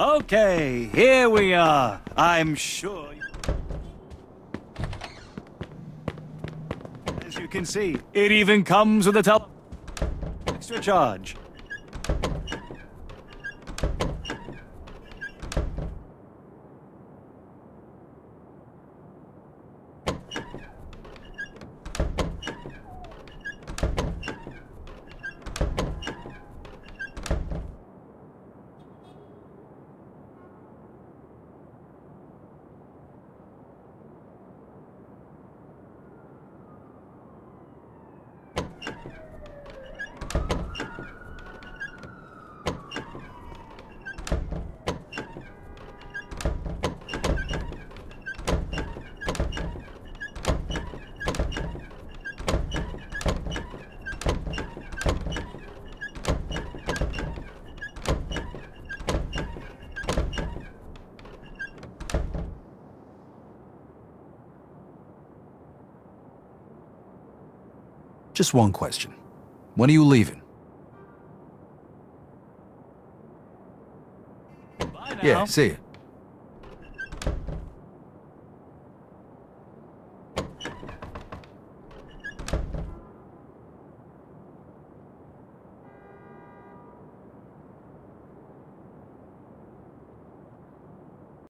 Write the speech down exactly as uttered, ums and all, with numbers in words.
Okay, here we are. I'm sure. As you can see, it even comes with a top extra charge. Just one question. When are you leaving? Bye now. Yeah, see you.